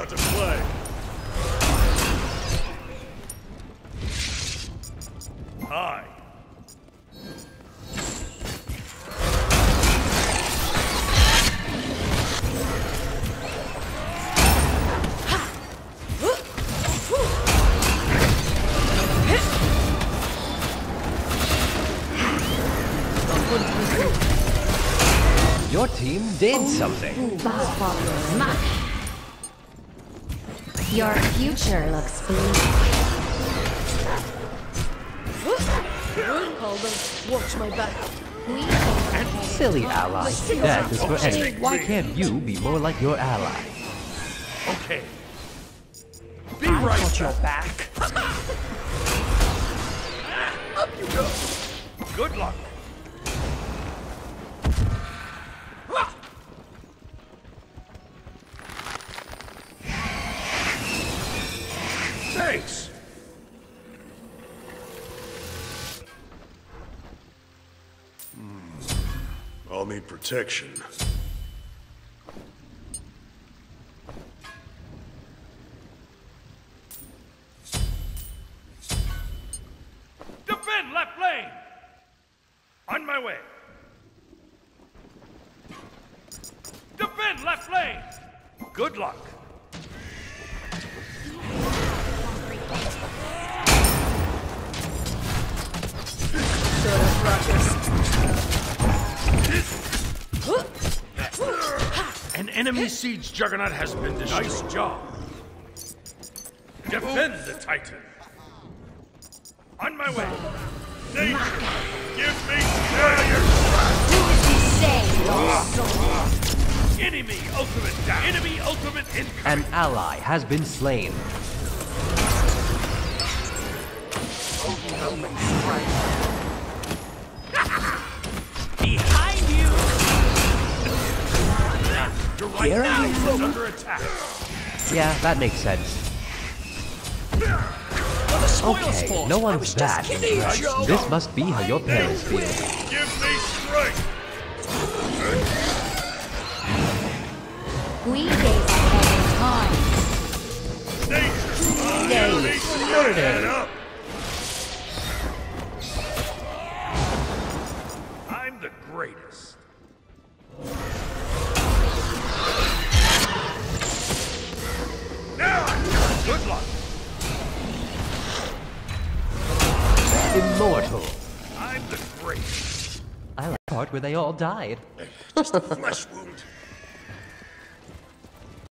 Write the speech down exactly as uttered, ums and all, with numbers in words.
got to play. Hi. Your team did something. Smite. Your future looks bleak. Hold on, watch my back. Silly ally. That is for enemy. Why can't you be more like your ally? Okay. Be I right got your back. Up you go. Good luck. Thanks. Hmm. I'll need protection. Defend left lane! On my way. Defend left lane! Good luck. An enemy siege juggernaut has been destroyed. Nice job. Defend the Titan. On my way. Nate, give me failure. Who does he say? Enemy ultimate down. Enemy ultimate incoming. An ally has been slain. Behind you! Your right Here now I is am. under attack. Yeah, that makes sense. Okay, no one's that impressed. This must be how your parents feel. Give me strength. We gave every time. Nate, stand up. I'm the greatest. Now, good luck. Immortal. I'm the greatest. I like the part where they all died. Just a flesh wound.